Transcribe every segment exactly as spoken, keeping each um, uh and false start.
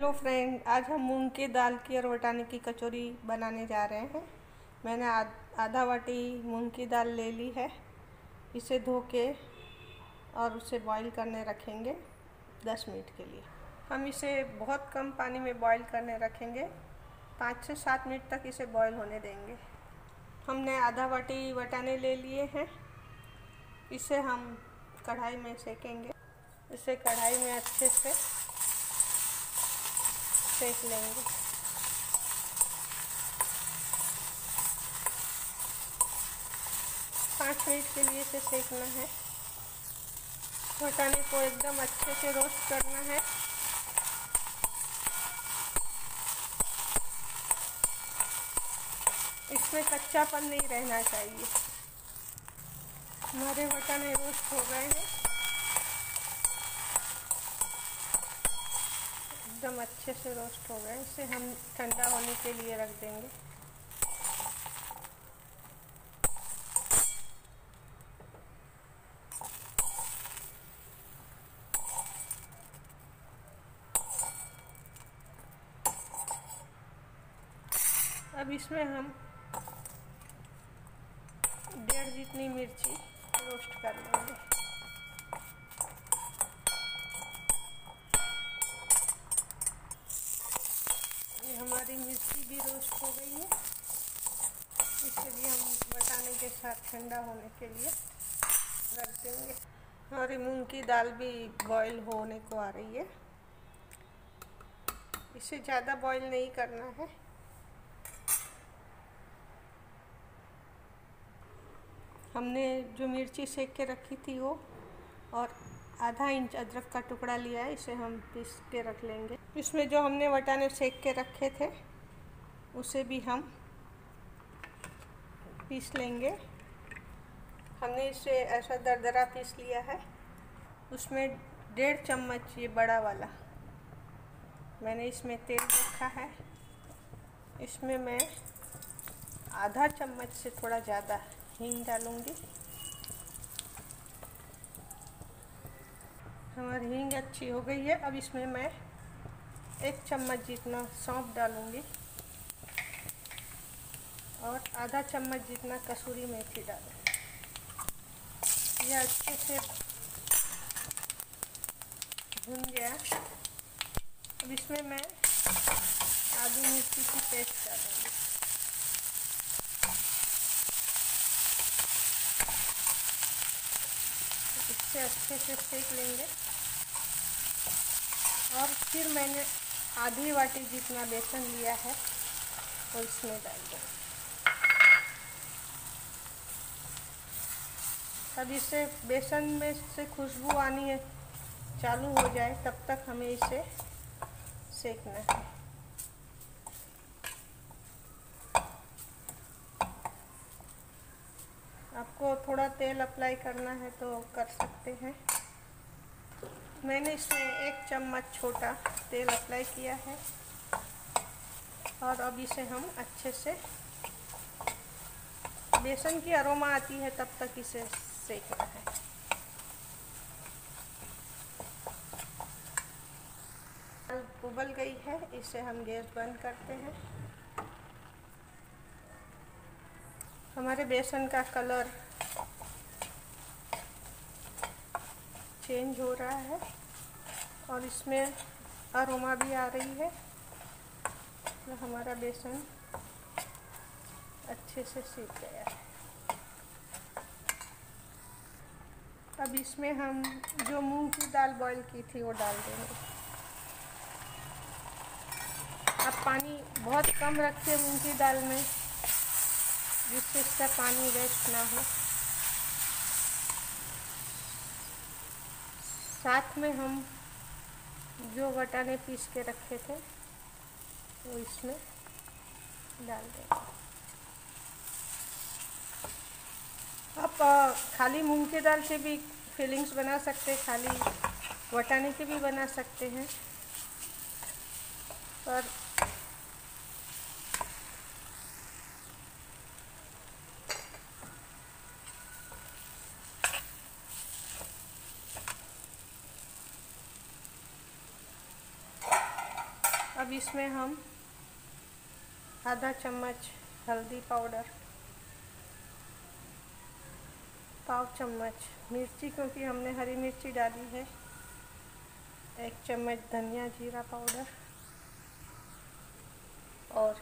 Hello friend, आज हम मूंग की दाल की और वटाने की कचौरी बनाने जा रहे हैं। मैंने आध, आधा वाटी मूंग की दाल ले ली है। इसे धो के और उसे बॉईल करने रखेंगे दस मिनट के लिए। हम इसे बहुत कम पानी में बॉईल करने रखेंगे, पाँच से सात मिनट तक इसे बॉईल होने देंगे। हमने आधा वाटी वटाने ले लिए हैं। इसे हम कढ़ाई में सेकेंगे। इसे कढ़ाई में अच्छे से सेक लेंगे। पाँच मिनट के लिए इसे सेकना है। वटाने को एकदम अच्छे से रोस्ट करना है। इसमें कच्चापन नहीं रहना चाहिए। हमारे वटाने रोस्ट हो गए हैं, एकदम अच्छे से रोस्ट हो गए। इसे हम ठंडा होने के लिए रख देंगे। अब इसमें हम डेढ़ जितनी मिर्ची रोस्ट कर लेंगे। ये हमारी मिर्ची भी रोस्ट हो गई है। इसे भी हम वटाने के साथ ठंडा होने के लिए रख देंगे। हमारी मूंग की दाल भी बॉईल होने को आ रही है। इसे ज़्यादा बॉईल नहीं करना है। हमने जो मिर्ची सेक के रखी थी वो, और आधा इंच अदरक का टुकड़ा लिया है। इसे हम पीस के रख लेंगे। इसमें जो हमने वटाने सेक के रखे थे उसे भी हम पीस लेंगे। हमने इसे ऐसा दरदरा पीस लिया है। उसमें डेढ़ चम्मच, ये बड़ा वाला, मैंने इसमें तेल रखा है। इसमें मैं आधा चम्मच से थोड़ा ज़्यादा हींग डालूंगी। हमारी हींग अच्छी हो गई है। अब इसमें मैं एक चम्मच जितना सौंफ डालूंगी और आधा चम्मच जितना कसूरी मेथी डालूंगी। यह अच्छे से भुन गया। अब इसमें मैं आलू मिर्ची की पेस्ट डालूंगी। इससे अच्छे से सेक लेंगे। और फिर मैंने आधी वाटी जितना बेसन लिया है वो इसमें डाल दूँगी। अब इसे बेसन में से खुशबू आनी है चालू हो जाए तब तक हमें इसे सेकना है। आपको थोड़ा तेल अप्लाई करना है तो कर सकते हैं। मैंने इसमें एक चम्मच छोटा तेल अप्लाई किया है। और अब इसे हम अच्छे से, बेसन की अरोमा आती है तब तक इसे सेकना है। उबल गई है, इसे हम गैस बंद करते हैं। हमारे बेसन का कलर चेंज हो रहा है और इसमें अरोमा भी आ रही है। तो हमारा बेसन अच्छे से सीख गया है। अब इसमें हम जो मूंग की दाल बॉईल की थी वो डाल देंगे। अब पानी बहुत कम रखिए मूंग की दाल में, जिससे इसका पानी वेस्ट ना हो। साथ में हम जो वटाने पीस के रखे थे वो इसमें डाल देंगे। आप खाली मूंग की दाल से भी फीलिंग्स बना सकते हैं, खाली वटाने के भी बना सकते हैं। पर अब इसमें हम आधा चम्मच हल्दी पाउडर, पाव चम्मच मिर्ची क्योंकि हमने हरी मिर्ची डाली है, एक चम्मच धनिया जीरा पाउडर और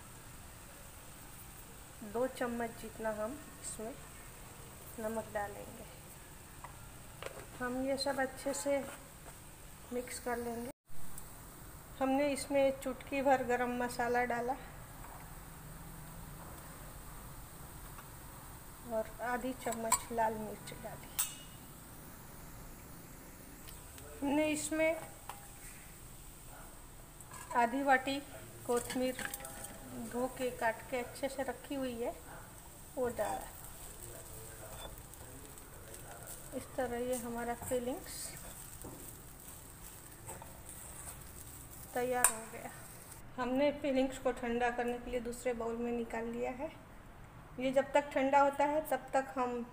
दो चम्मच जितना हम इसमें नमक डालेंगे। हम ये सब अच्छे से मिक्स कर लेंगे। हमने इसमें चुटकी भर गरम मसाला डाला और आधी चम्मच लाल मिर्च डाली। हमने इसमें आधी वाटी कोथिमीर धो के काट के अच्छे से रखी हुई है, वो डाला। इस तरह ये हमारा फिलिंग्स तैयार हो गया। हमने फिलिंग्स को ठंडा करने के लिए दूसरे बाउल में निकाल लिया है। ये जब तक ठंडा होता है तब तक हम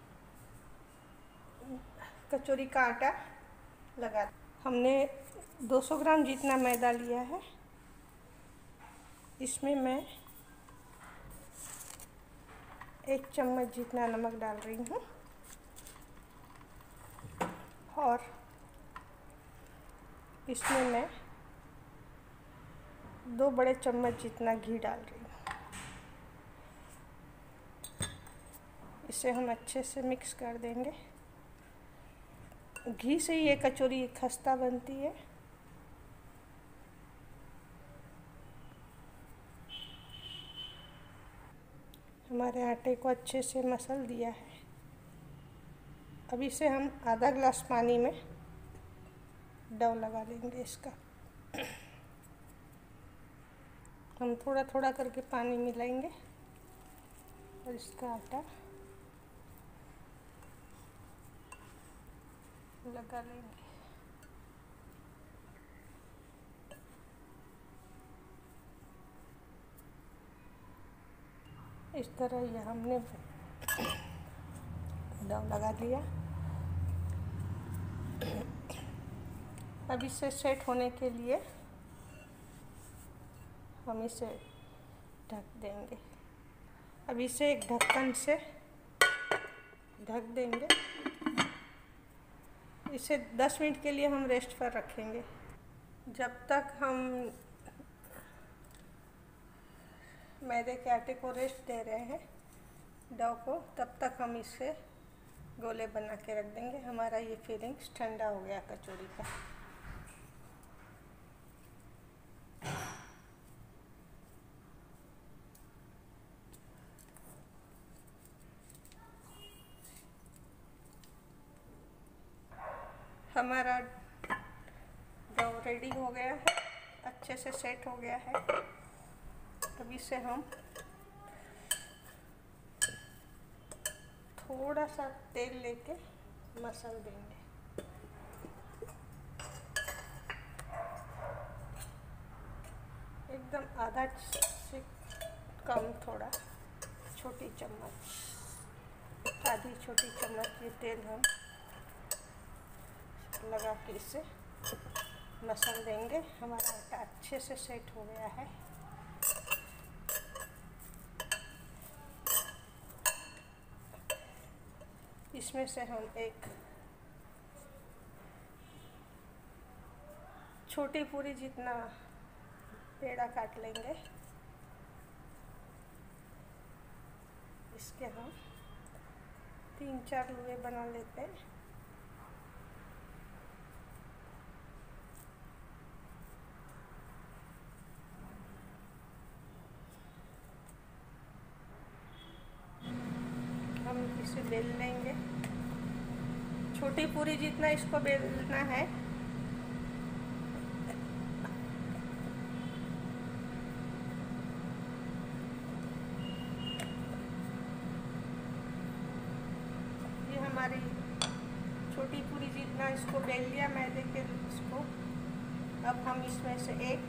कचौरी का आटा लगा। हमने दो सौ ग्राम जितना मैदा लिया है, इसमें मैं एक चम्मच जितना नमक डाल रही हूँ और इसमें मैं दो बड़े चम्मच जितना घी डाल रही हूँ। इसे हम अच्छे से मिक्स कर देंगे। घी से ये कचौरी खस्ता बनती है। हमारे आटे को अच्छे से मसल दिया है। अब इसे हम आधा गिलास पानी में डो लगा लेंगे इसका। हम थोड़ा थोड़ा करके पानी मिलाएंगे और इसका आटा लगा लेंगे। इस तरह ये हमने डो लगा लिया। अब इसे सेट होने के लिए हम इसे ढक देंगे। अब इसे एक ढक्कन से ढक देंगे। इसे दस मिनट के लिए हम रेस्ट पर रखेंगे। जब तक हम मैदे के आटे को रेस्ट दे रहे हैं डो को, तब तक हम इसे गोले बना के रख देंगे। हमारा ये फिलिंग्स ठंडा हो गया कचौरी का। हमारा डो रेडी हो गया है, अच्छे से सेट हो गया है। अब इसे हम थोड़ा सा तेल लेके मसल देंगे। एकदम आधा से कम, थोड़ा छोटी चम्मच, आधी छोटी चम्मच ये तेल हम लगा के इसे मसल देंगे। हमारा आटा अच्छे से सेट हो गया है। इसमें से हम एक छोटी पूरी जितना पेड़ा काट लेंगे। इसके हम तीन चार लुए बना लेते हैं। हम इसे बेल लेंगे। छोटी पूरी जितना इसको बेलना है। ये हमारी छोटी पूरी जितना इसको बेल लिया मैदे के इसको। अब हम इसमें से एक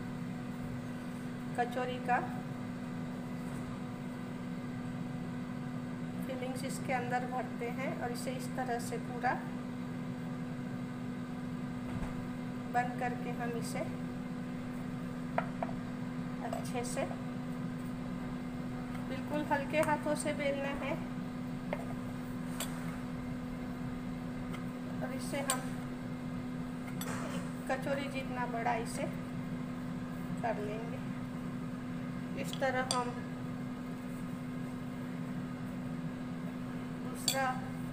कचौरी का फिलिंग्स इसके अंदर भरते हैं और इसे इस तरह से पूरा बंद करके हम इसे अच्छे से, बिल्कुल हल्के हाथों से बेलना है। और इससे हम एक कचौरी जितना बड़ा इसे कर लेंगे। इस तरह हम दूसरा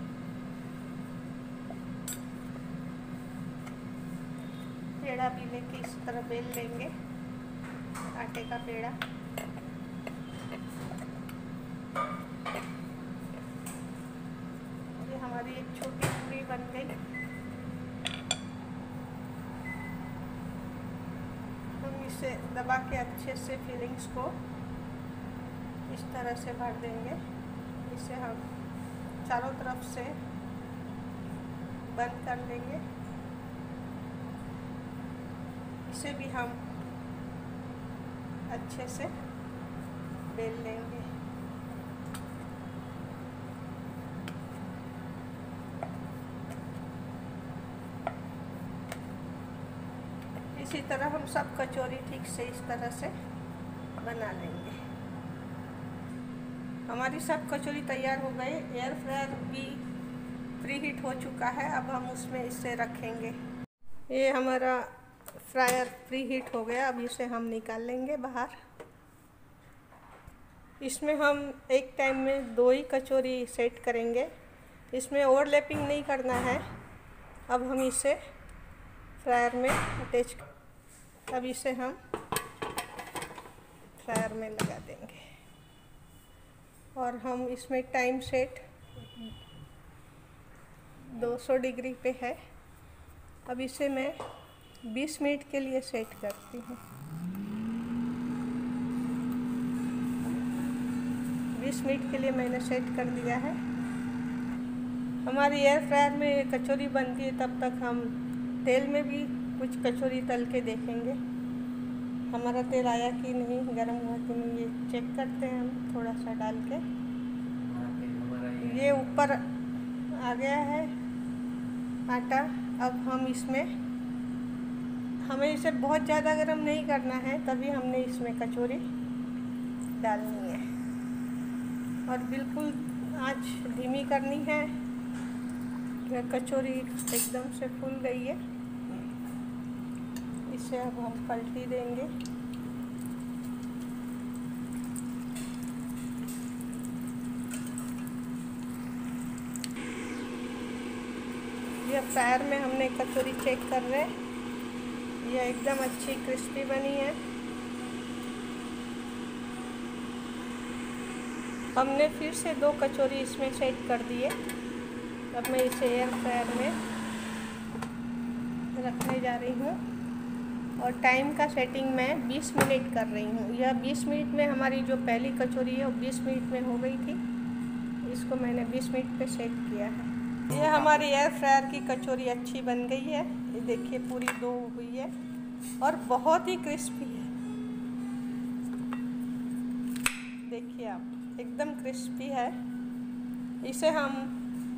पेड़ा भी लेके इस तरह बेल लेंगे, आटे का पेड़ा। ये हमारी एक छोटी पूरी बन गई। हम इसे दबा के अच्छे से फिलिंग्स को इस तरह से भर देंगे। इसे हम चारों तरफ से बंद कर लेंगे। इसे भी हम अच्छे से बेल लेंगे। इसी तरह हम सब कचौरी ठीक से इस तरह से बना लेंगे। हमारी सब कचौरी तैयार हो गई। एयर फ्रायर भी प्री हीट हो चुका है। अब हम उसमें इसे रखेंगे। ये हमारा फ्रायर प्री हीट हो गया। अब इसे हम निकाल लेंगे बाहर। इसमें हम एक टाइम में दो ही कचौरी सेट करेंगे। इसमें ओवरलैपिंग नहीं करना है। अब हम इसे फ्रायर में अटैच, अब इसे हम फ्रायर में लगा देंगे। और हम इसमें टाइम सेट दो सौ डिग्री पे है। अब इसे मैं बीस मिनट के लिए सेट करती हूँ। बीस मिनट के लिए मैंने सेट कर दिया है। हमारी एयर फ्रायर में कचौरी बनती है, तब तक हम तेल में भी कुछ कचौरी तल के देखेंगे हमारा तेल आया कि नहीं, गर्म हुआ कि नहीं। ये चेक करते हैं हम थोड़ा सा डाल के। ये ऊपर आ गया है आटा। अब हम इसमें, हमें इसे बहुत ज़्यादा गर्म नहीं करना है, तभी हमने इसमें कचौरी डालनी है। और बिल्कुल आंच धीमी करनी है। कचौरी एकदम से फूल गई है। इसे अब हम पलटी देंगे। ये फ्रायर में हमने कचौरी चेक कर रहे हैं, ये एकदम अच्छी क्रिस्पी बनी है। हमने फिर से दो कचौरी इसमें सेट कर दिए। अब मैं इसे एयर फ्रायर में रखने जा रही हूँ। और टाइम का सेटिंग मैं बीस मिनट कर रही हूँ। यह बीस मिनट में हमारी जो पहली कचौरी है वो बीस मिनट में हो गई थी। इसको मैंने बीस मिनट पे सेट किया है। ये हमारी एयर फ्रायर की कचौरी अच्छी बन गई है। ये देखिए पूरी दो हुई है और बहुत ही क्रिस्पी है। देखिए आप, एकदम क्रिस्पी है। इसे हम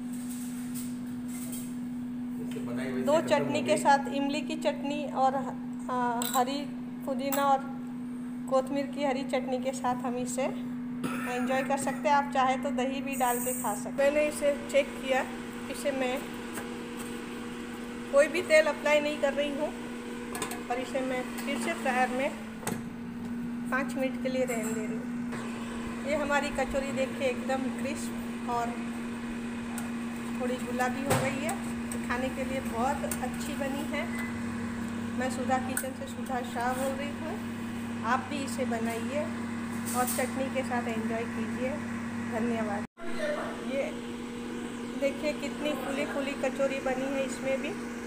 दो चटनी के साथ, इमली की चटनी और आ, हरी पुदीना और कोतमीर की हरी चटनी के साथ हम इसे एंजॉय कर सकते हैं। आप चाहे तो दही भी डाल के खा सकते हैं। मैंने इसे चेक किया। इसे मैं कोई भी तेल अप्लाई नहीं कर रही हूँ और इसे मैं फिर से फ्रायर में पाँच मिनट के लिए रहने दे रही हूँ। ये हमारी कचौरी देखिए एकदम क्रिस्प और थोड़ी गुलाबी हो गई है। खाने के लिए बहुत अच्छी बनी है। मैं सुधा किचन से सुधा शाह बोल रही हूँ। आप भी इसे बनाइए और चटनी के साथ एंजॉय कीजिए। धन्यवाद। ये देखिए कितनी फूली फूली कचौरी बनी है इसमें भी।